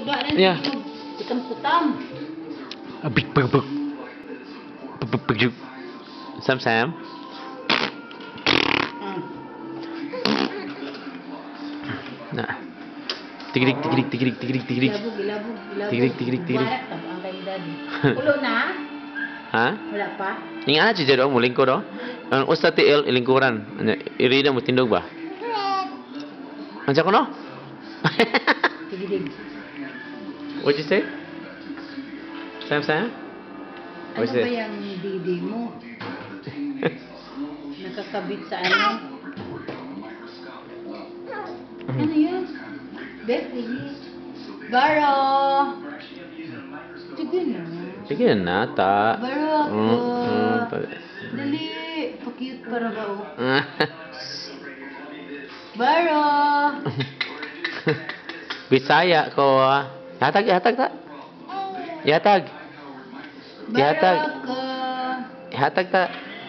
Baba na Yeah. kutam-kutam. Big big big. Big. Sam. Nah. Tigrik. Ilabog. Tigrik. Barat na ba ang kay daddy? Ulo na? Ha? Wala pa? Ning ana si Jero mo lingkod do. Ang usta ti el lingkuran. Irida mo tindog ba? Ansa ko no? Tigidig. What you say? Sam? Ano What's ba it? yung didi mo? Nakakabit sa ano? Ano yun? Betty. Baro! Sige na. Sige na ta. Baro ako. Pa- Dali. Pa-cute para ba oh? Baro! Bisaya ko. Yatag ta. Yatag Baro ako. ta.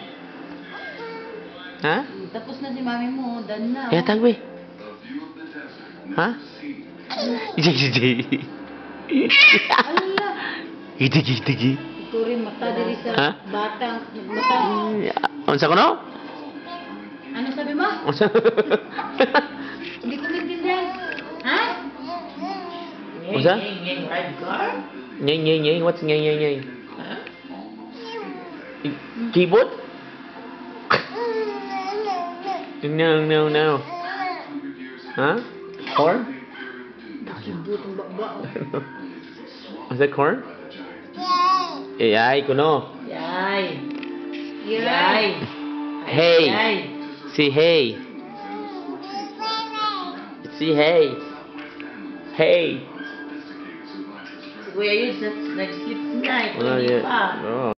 Ha? Tapos na si mami mo. Dan na. Yatag we. Ha? Iji. Ala. Igi. Ito rin mata diri sa Ha? batang. Mata. Unsa ko no? Ano sabi mo? Unsa? Hindi ko maintindihan. Ha? Unsa? Ride car? Nyeng. What's nyeng? Keyboard? No. Huh? Corn? Kibot ang baba. Was that corn? Ay, kuno. Yay. Hey. Say hey. Say hey. Hey. Si Kuya yun, nag-sleep tonight. Oh, Hindi yeah. pa. Oh.